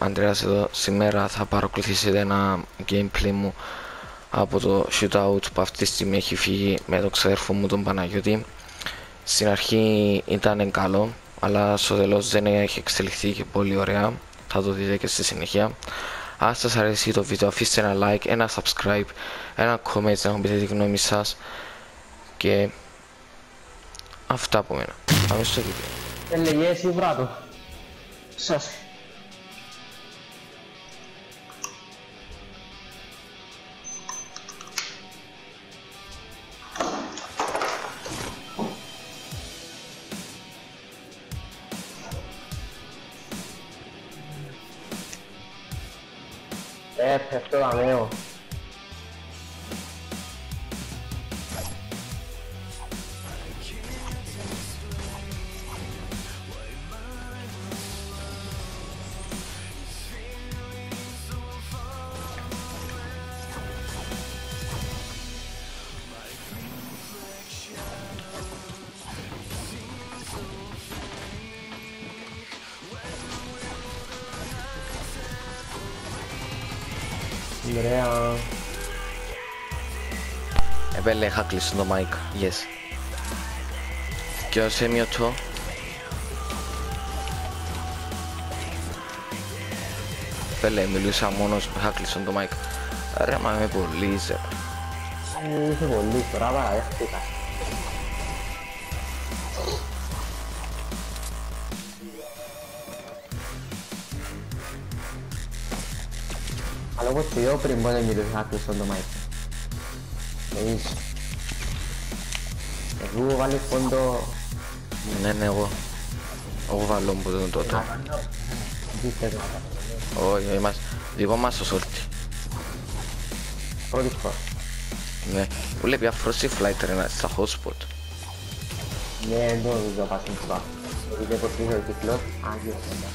Αντρέας εδώ. Σήμερα θα παρακολουθήσετε ένα gameplay μου από το shootout που αυτή τη στιγμή έχει φύγει με τον ξαδέρφο μου τον Παναγιώτη. Στην αρχή ήταν καλό, αλλά στο τέλος δεν έχει εξελιχθεί και πολύ ωραία. Θα το δείτε και στη συνέχεια. Αν σας αρέσει το βίντεο, αφήστε ένα like, ένα subscribe, ένα comment να μου πείτε τη γνώμη σας. Και αυτά από μένα. Πάμε στο βίντεο. Έλεγε εσύ βράτο. Σας. Πέφτω δαμέω. Ωραία. Επέλε, είχα κλείσει το mic. Yes. Και ο Σέμιωτο. Επέλε, μιλούσα μόνος που είχα κλείσει το mic. Ρε, μα είμαι πολύ ζε. Είσαι πολύ, τώρα παραδέχτηκα. Αλλά όπως και εγώ πριν πότε μιλούσα να κλείσω το mic. Έχεις. Εγώ βάλεις πόντο... Ναι, εγώ. Εγώ βάλω μου τον τότε. Όχι, είμαστε δικό μας το σόλτι. Πρώτη φορά. Ναι, βλέπει αφρόσι φλάιτερ ένα στα hotspot. Ναι, δεν το βίζω πάσουν φορά. Γιατί πως είσαι ο κύκλος, άγιος είναι.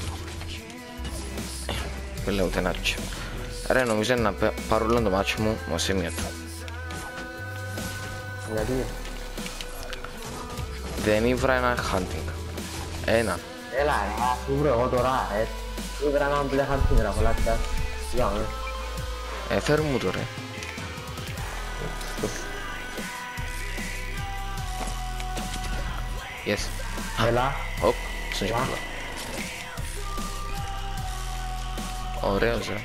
Δεν λέω ούτε ένα τσι. Ρε, νομίζω να πάρω όλο το μάτσο μου με σημείο του. Γιατί? Δεν ήβρα ένα hunting. Ένα. Έλα ρε, σου βρω εγώ τώρα, ήβρα έναν μπλε hunting ρε, πολλά τσάς. Για με. Φέρ' μου το ρε. Yes. Έλα. Οπ, στον γεπούλα. Ωραίος ρε.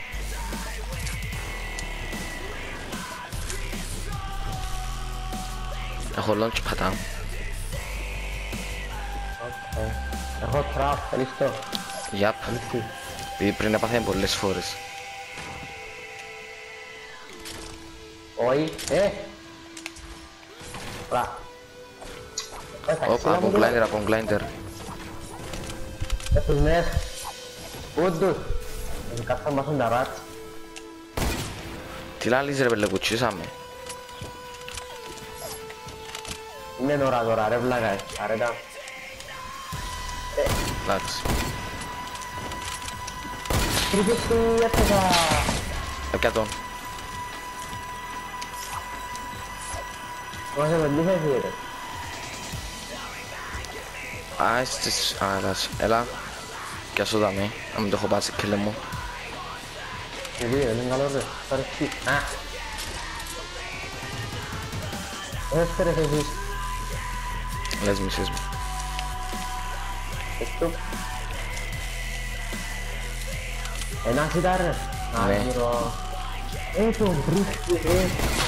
Έχω launch πατά. Έχω τραπ, θέλεις το. Γιαπ. Επειδή πριν έπαθαμε πολλές φορές. Όχι, Πρα. Οπ, από γκλάιντερ, από γκλάιντερ. Έχεις μες. Πούντους. Κάτσα μας είναι τα ράτς. Τι λάλης ρε πέλε, κουτσίσαμε. Είναι ώρα τώρα ρε βλάκα, αρέτα. Εντάξει. Τρίπες του έφτασα. Εκατό. Μας επενδύσες ρε. Α, στις... Α, έλα. Κι ας το δάμε, να μην το έχω πάσει κέλε μου. Γιατί ρε, είναι καλό ρε. Θα ρεχτεί. Α. Έφερες εσείς. Λες μισές μου. Εκτού. Ένας ήταν ρε. Ναι. Άγυρο. Το βρίσκει ρε.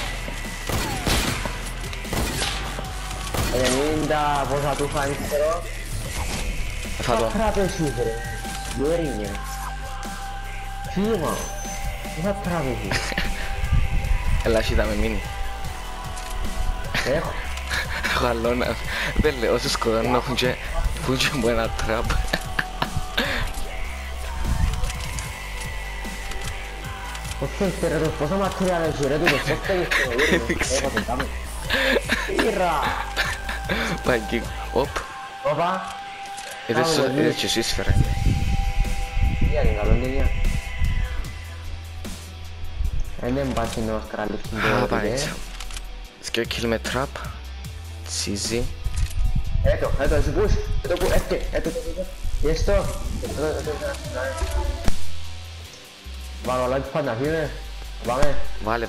90 πόσα του φάνηκε ξέρω. Θα το. Τραπεζούς ρε. Γέρινε. Φύγμα. Πόσα τραπεζούς. Έλα, εσύ με μείνει. Έχω. Έχω αλώνα. Δεν λέω, όσοι σκοτώνουν έχουν και από ένα τραπ. Πώς θέλετε ρε, πόσα ματήρια έχει ρε, τούτος, πώς θέλετε. Έχω το κάμε. Ήρα. Πάει εκεί. Οπ. Όπα. Είδες και εσύ σφαίρα. Γεια είναι καλό ταινία. Δεν πας είναι ο Αυστραλής στην Α, πόλη. πάει έτσι. Σκιο kill με trap. Τσίζι. Έτω, εσύ πούς. Έτω, έτω. Yes το. Βάλω light πάντα, φίλε. Πάμε. Βάλε.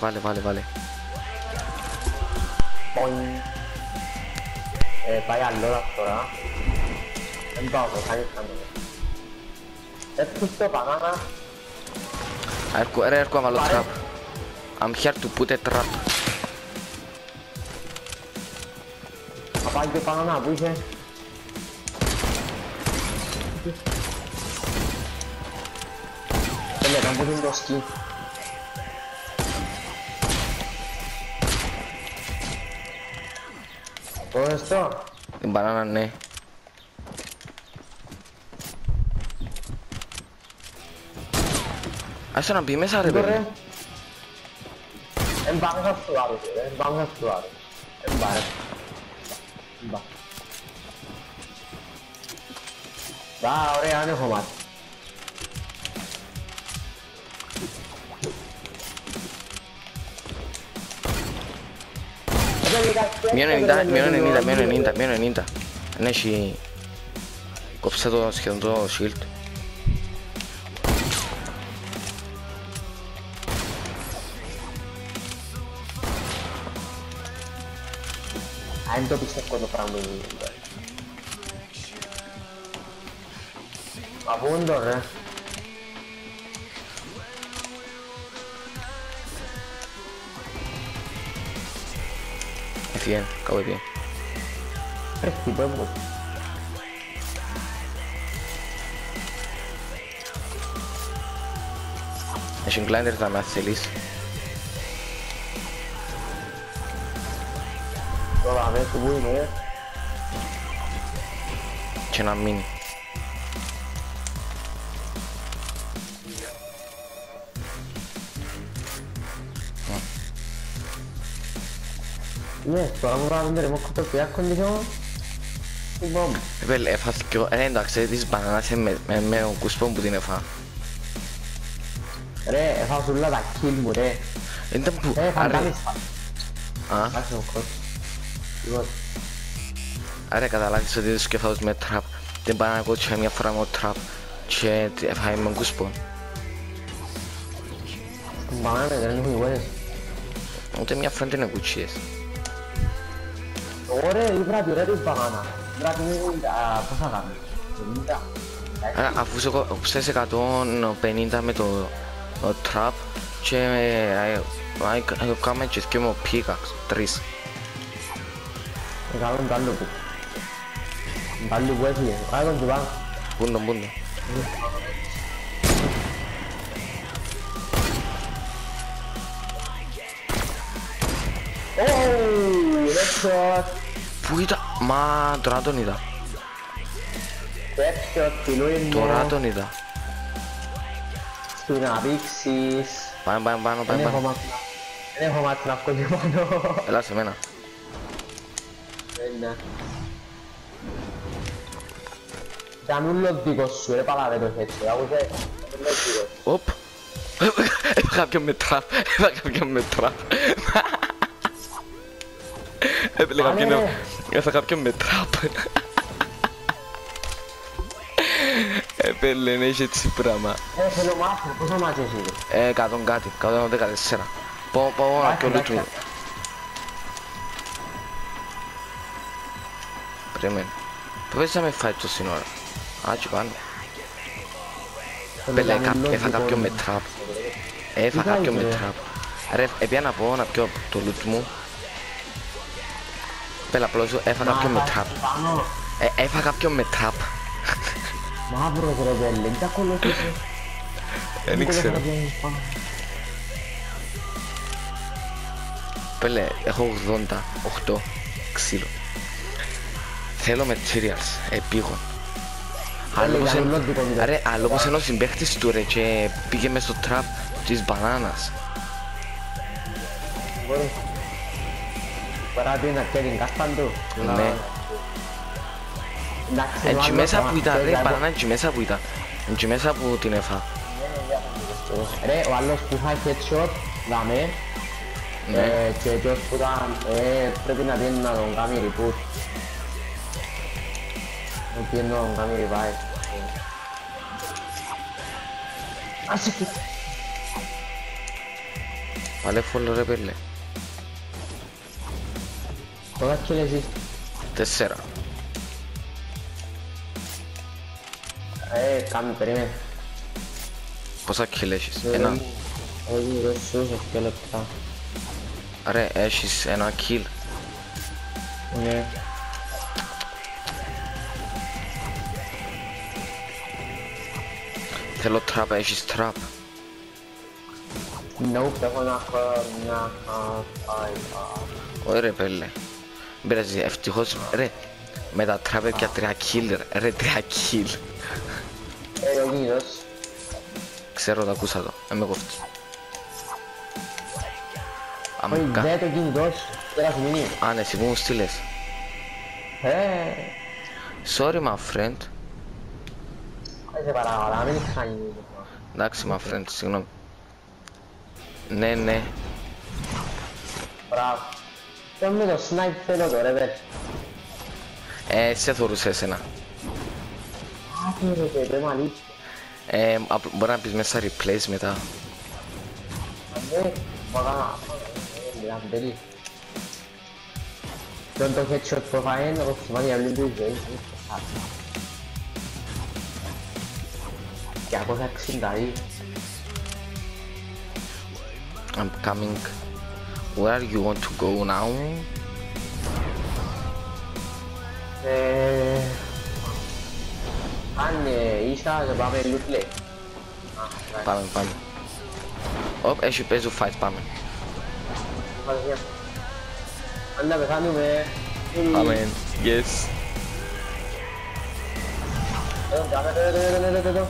Ποιν. Πάει άλλο τώρα. Δεν πάω το χάρη θα μιλώ. Έτσι στο banana. Έρχομαι βάλω trap. I'm here to put a trap. Θα πάει και banana που είσαι. Θέλε, καν που είναι το σκι. Το δες το. Την μπανάνα, ναι. Άσε να μπει μέσα ρε παιδί. Εν πάμε σαν του άλλου, εν πάμε σαν του άλλου. Εν πάρε. Εν πά. Δα, ωραία, αν έχω μάθει. Μείον 90. Ναι, έχει... Κόψε το σχεδόν το shield. Αν το πιστεύω το πράγμα είναι. Μα πού είναι το ρε. Έφυγε, κάπου έφυγε. Τι πέμπω. Έχει γκλάιντερ θα με θέλεις. Τώρα δες που είναι. Και να μείνει. Ναι, τώρα μου βράδυ ρε μόκο το πια κοντιχό. Τι μπομ. Έφασε κι εγώ, εντάξει, της μπανάνας με τον κουσπό που την έφα. Ρε, έφαγα όλα τα kill μου ρε. Ήταν που... Φαντάμιστα. Α, Άρχισε ο κόσμος. Λοιπόν. άρα καταλάβεις ότι δεν σκεφτάω με τραπ. Δεν πάνε να κότσια μια φορά με τραπ και έφαγε με τον κουσπό. Στην μπανάνα δεν έχουν ηγόνες. Ούτε μια φορά δεν ακούτσιες. Ωραία, η βράτη ρε της μπανάνα. Η βράτη είναι πώς θα κάνουμε. 90. Άρα αφού σε 150 με το trap και κάνουμε και και με pickaxe, 3. Καλό είναι το άλλο που. Το άλλο που έφυγε. Άρα τον του πάνω. Πούντο. Headshot. Πού ήταν, μα τώρα τον είδα. Headshot, φιλούι Τώρα μου. τον είδα. Του να πήξεις. Πάμε. Δεν έχω μάθει να βγω και πάνω. Έλα σε μένα. Ναι. Ήταν ούλος δικός σου, ρε παλαβέ το headshot, άκουσες. Οπ. Έφαγα κάποιον με τραπ. Έφαγα κάποιον με τραπ. Έπαιρνε, έχει έτσι πράγμα. Θέλω μάθει, πόσο μάθει εσύ. 100 κάτι, 114. Πάω να πιω λούτου. Περίμενε. Πρέπει να με φάει το σύνορα. Α, και πάνω. Πέλε, έφαγα κάποιον με τραπ. Έφαγα κάποιον με τραπ. Ρε, έπια να πω να πιω το loot μου. Πέλε, απλώς έφαγα κάποιον με τραπ. Έφαγα κάποιον με τραπ. Μαύρος ρε πέλε, δεν τα ακολουθήσει. Δεν ήξερα. Πέλε, έχω 88 ξύλο. Θέλω materials, επίγον. Αλλά πως είναι ο συμπαίχτης του ρε και πήγε μες στο τραπ της μπανάνας. Παράτη να κάνει κάσταν του. Ναι. Έτσι μέσα που ήταν ρε, η μπανάνα έτσι μέσα που ήταν. Έτσι μέσα που την έφα. Ρε, ο άλλος που είχα headshot, δάμε. Και εκείνος που ήταν, πρέπει να πιένει να τον κάνει reboot. Να πιένει να τον κάνει revive. Άσε τι. Βάλε φόλο ρε πέλε. Πόσα kill εσείς? 4. Κάμι, περίμενε. Πόσα kill έχεις? Ένα. Όχι, ρε σου σε 2 λεπτά. Ρε, έχεις ένα kill. Ναι. Θέλω trap, έχεις trap. Nope, έχω να έχω μια Όχι ρε πέλε. Μην πειράζει, ευτυχώς ρε. Με τα trap έπια 3 kill ρε, 3 kill. ο κινητός. Ξέρω, το ακούσα το, με κόφτει. Όχι, δε το κινητός. Τώρα σου μείνει. Αν εσύ μου στείλες. Sorry my friend. Σε παρακαλώ, μην χάνει. Εντάξει my friend, συγγνώμη. Ναι, ναι. Μπράβο. Και με το snipe θέλω το ρε βέλ. Σε θωρούσε εσένα. Άκυρε και πρέπει αλήθεια. Μπορεί να πεις μέσα replays μετά. Ναι, μαγά. Λαμπέλη. Τον το headshot που φάει είναι όπως σημαίνει αυλή του ζωή. 260. I'm coming. Where you want to go now? Αν ίσα θα πάμε loot lake. Πάμε, πάμε. Οπ, έχει παίζω fight, πάμε. Αν τα πεθάνουμε... Πάμε, yes. Εδώ.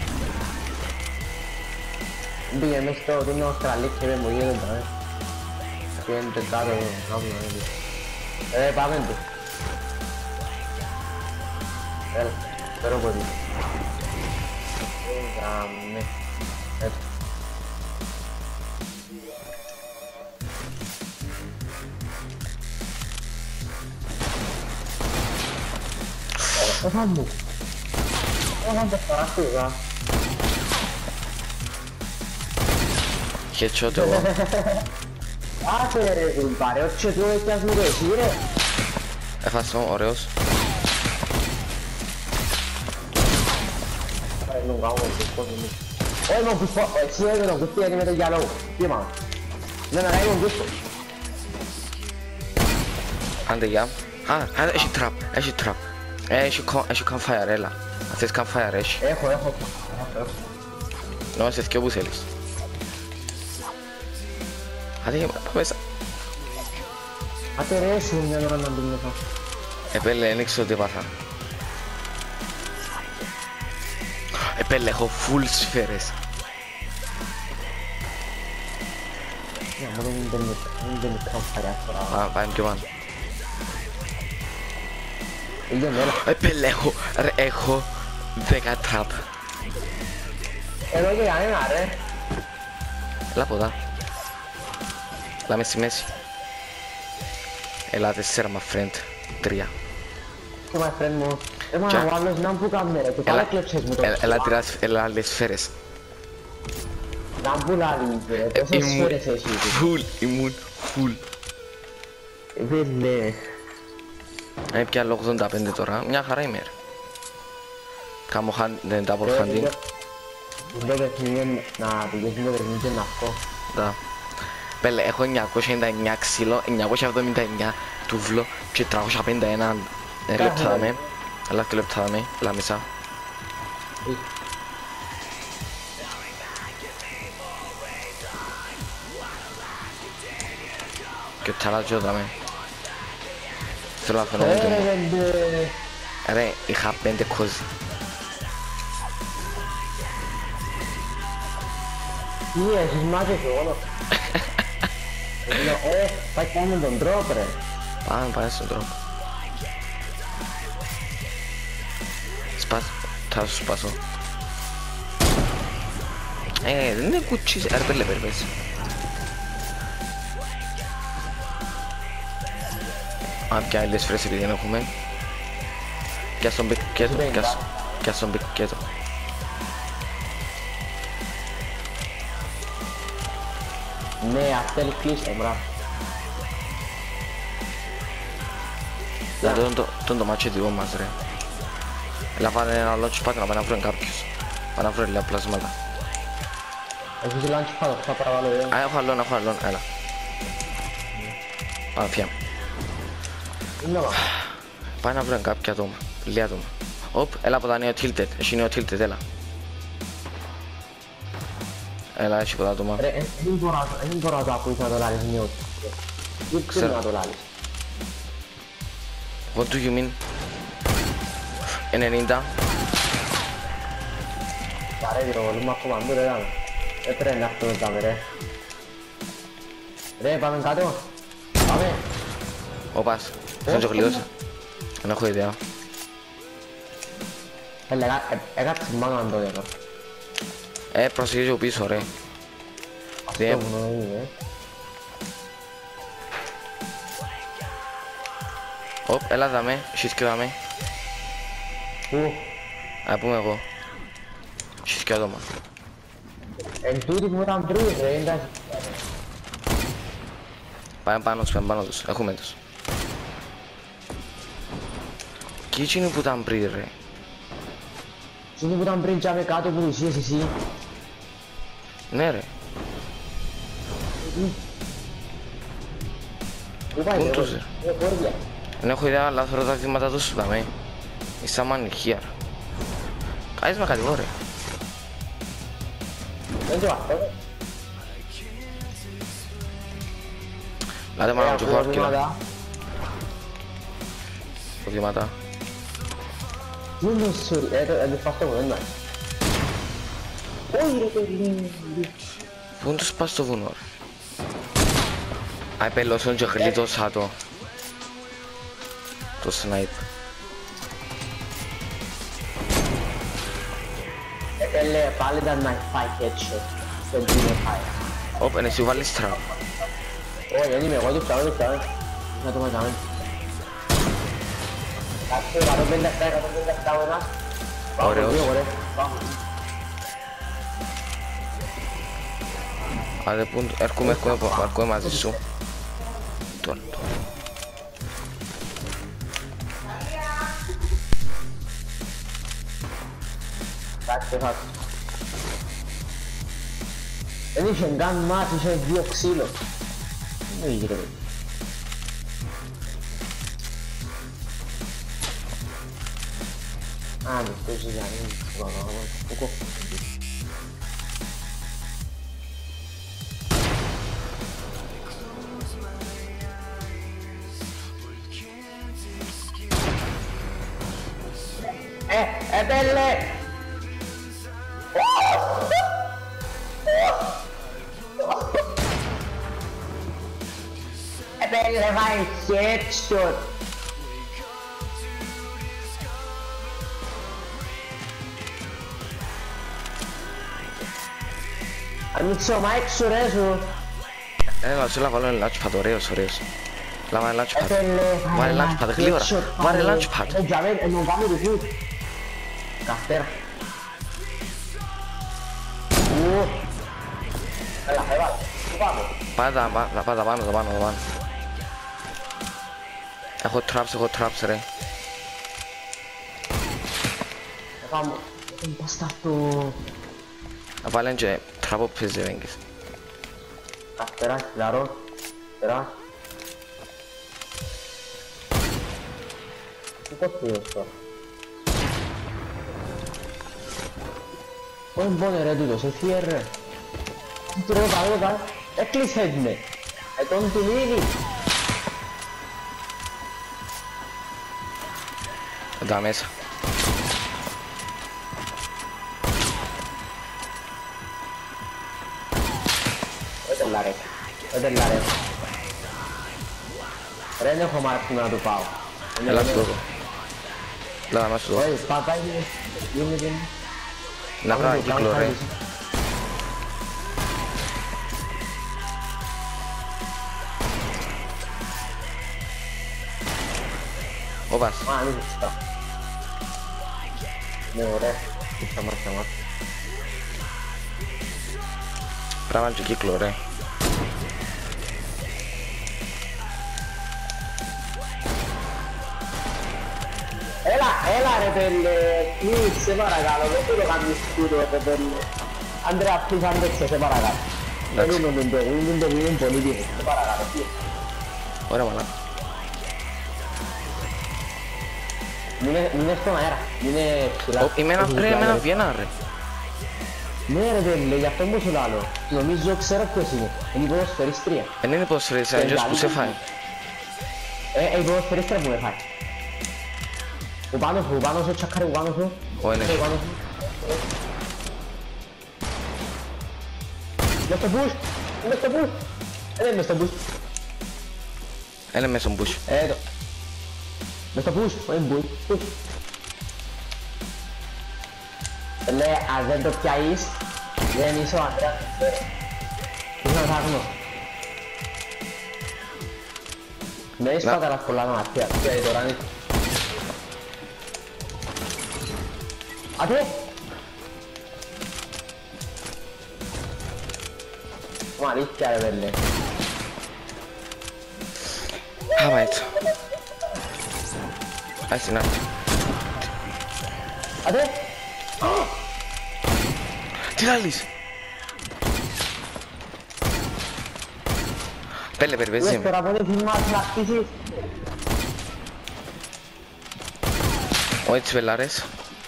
Πήγε μέσα στο τίνο Αυστραλή και δεν μου γίνεται τώρα. Πήγαινε κάτω, πάμε του. Έλα, πέρα από εδώ. Γραμμέ. Έτσι. Έφα μου. Έφα το παράστηγα. Headshot εγώ. Άσε ρε ζουλπάρε, όχι του έκιας μου το εσύ ρε. Έφασε μου, ωραίος. Non va oltre, non può si vedono questi che metto giallo. Prima. Non hai un gusto. Άντε γεια. Έχει trap, έχει trap. Έχει campfire, έλα. Αν θες campfire, έχει. Έχω. Να είμαστε και όπου θέλεις. Άντε γεια, πάμε μέσα. Άντε ρε σου μια ώρα να μπει μέσα. Επέλε, ένιξε ότι έπαθα. Επέλε, έχω full σφαίρες. Ja, non devi campare ancora. Πάμε πιο πάνω. Io me lo... Επέλε, έχω 10 trap. Εδώ και κανένα ρε. Έλα από εδώ. Έλα μες στη μέση. Έλα 4 my friend. 3. Τι my friend μου. Εμένα ο άλλος να μου κάνει ρε. Και καλά κλέψες μου το. Έλα άλλες σφαίρες. Να μου λάβει ρε. Πόσες σφαίρες εσύ. Ήμουν full. Βέλε. Πια άλλο 85 τώρα. Μια χαρά είμαι ρε. Κάμω double hunting. Το παιχνίδι να πηγαίνει το παιχνίδι να αυτό. Да. Πέλε, έχω 999 ξύλο, 979 τούβλο και 351 λεπτά δάμε. Έλα και λεπτά δάμε, έλα μισά. Και ταλάτζο δάμε. Θέλω να φαίνω μόνο. Ρε, είχα 5 κόζι. Τι έχεις μάθει όλο. Πάει κάνουμε τον τρόπο ρε. Πάμε στον τρόπο. Σπάς, θα σου σπάσω. Δεν είναι κουτσίς, ρε πέλε περιπέζει. Πια άλλες φρέσεις επειδή δεν έχουμε. Πιάσ' τον πικέτο, πιάσ' τον πικέτο. Ναι, αυτό είναι κλείστο, μπράβο. Δηλαδή τον το μάτσο δικό μας ρε. Έλα βάλε ένα launchpad να πάει να βρουν κάποιος. Πάει να βρουν λίγα πλάσματα. Έχεις launchpad, θα παραβάλω εγώ. Α, έχω άλλον, έλα. Πάμε πια. Είναι μα. Πάει να βρουν κάποια άτομα, λίγα άτομα. Οπ, έλα από τα νέο tilted, έχει νέο tilted, έλα. Έλα, έχει πολλά άτομα. Ρε, δεν μπορώ να το ακούεις να το λάλεις νέο. Δεν ξέρω να το λάλεις. What do you mean? 90. Πάρε τη ροβολή μου ακόμα, μην το λέγαμε. Δεν πρέπει να αυτό μετά, ρε. Ρε, πάμε κάτω. Πάμε. Όπας, στον και γλυώσα. Δεν έχω ιδέα. Έλα, έκαψε μάνα αν το έκανα. Προσεγγίζω από πίσω ρε. Αυτό μόνο είναι. Οπ, έλα δάμε, εσείς και δάμε. Πού? Α, πούμε εγώ. Εσείς και άτομα. Εν τούτη που ήταν πριν, ρε, εντάξει. Πάμε πάνω τους, έχουμε τους. Και έτσι είναι που ήταν πριν ρε. Τι είναι που ήταν πριν τσάμε κάτω που ουσίες εσύ. Ναι ρε. Πού πάει, Πού ρε, τους ρε. χώρια. Δεν έχω ιδέα, αλλά θέλω τα βήματα τους δάμε. Είσαι μανικία ρε. Κάνεις με κατηγόρη ρε. Δεν το αυτό. Λάτε μάνα μου και έχω αρκετά. Προβλήματα. Δεν το σωρί, δεν φάστε μου, δεν είναι. Όχι ρε παιδί. Πού είναι το σπάς στο βουνό ρε. Α, επελώσουν και γλίτωσα το. Το snipe. Επέλε, πάλι ήταν να φάει headshot. Δεν είναι φάει. Όπ, είναι εσύ βάλεις τραπ. Όχι, δεν είμαι, εγώ το πιάνω, να το μαζάμε. Κάτσε, 157 ο ένας. Ωραίος. Πάμε. Άντε πού, έρχομαι μαζί σου. Τώρα. Κάτσε, κάτσε. Δεν είχε καν μάτς, είχε 2 ξύλο. Δεν είχε ρε. Άντε, το ζυγανί, το κόφω. Επέλε! Επέλε, vai headshot! Ανοίξω μάικ σου ρε σου! Έλα, σου βάλω ένα launchpad, ωραίος. Λάβα ένα launchpad. Επέλε, Βάλε launchpad, γλύωρα. Βάλε launchpad. Ενώ πάμε ρουφού. Καυτέρα. Έλα, έβαλε. Πού πάμε. Πάτα πάνω. Έχω traps ρε. Πάμε. Δεν πας αυτό. Βάλε και τραπό πες ρε βέγγες. Καυτέρα, λαρό. Καυτέρα. Τι κόστησε αυτό. Όχι μπώνε ρε τούτος, έφυγε ρε. Τι ρώτα, έκλεισες με. Τον του μήνυ. Εδώ μέσα. Δεν λάρε. Ρε δεν έχω μάρξει να του πάω. Έλα σου δώκω. Έλα να σου δώκω. Όχι, πάτα είναι. Να βρω ένα κύκλο ρε. Όπας. Α, ανοίγει σωστά. Ναι, ωραία. Σταμάτα. Πράγμα και κύκλο ρε. Έλα ρε πέλε, please, σε παρακαλώ, δεν θέλω κάνεις σκούτο ρε πέλε. Άντρεα, please, άντεξε, σε παρακαλώ. Δεν είναι το είναι πολύ δίνει, σε παρακαλώ. Ωραία μαλάκα. Μείνε στον αέρα, μείνε ψηλά. Είμαι ένα βιένα ρε. Ναι ρε πέλε, γι' αυτό μου σου λάλλω. Νομίζω ξέρω ποιος είναι, είναι η ποδοσφαιρίστρια. Δεν είναι ποδοσφαιρίστρια, είναι ποιος που σε φάει. Η ποδοσφαιρίστρια που με φάει. Ο πάνω σου, τσακάρι, ο πάνω σου. Είναι. Μες στο push, μες στο push. Είναι μες στο push. Είναι μέσα στον push. Εδώ. Μες στο push, όχι push. Λέει, αν δεν το πιάσεις, δεν είσαι ο Ανδρέας. Είσαι ο Θάγνος. Με έχεις πατέρας πολλά να μαθαία. Και τώρα είναι. Ate! Μαλίσια ρε πέλε. Άμα έτσι. Ας την άκρη. Ate! Τι λάλλεις. Πέλε περιπέζει Λες με. τώρα πότε θυμάσαι να χτίσεις. Όχι τις πελάρες.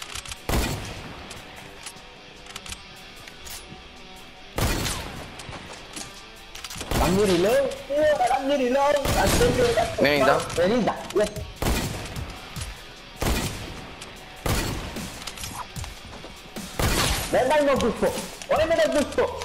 Κάμνει reload, κάμνει reload. 90. 90, λες. Δεν κάνει τον κούσπο, όχι με τον κούσπο.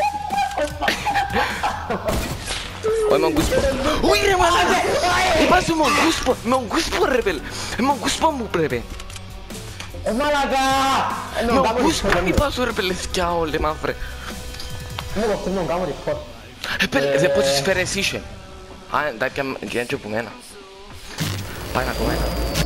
Όχι με τον κούσπο. Όχι ρε μαλάκα. Είπα σου με τον κούσπο. Με τον κούσπο ρε πέλε. Με τον κούσπο μου πρέπει. Μαλάκα! Με τον κούσπο είπα σου ρε πέλε. Σκιάω ρε μαύρε. Μου κοφτεί τον κάμω report. Πέλε δεν πόσες σφαίρες είσαι. Α εντάξει και έτσι από μένα. Πάει να κομμένα.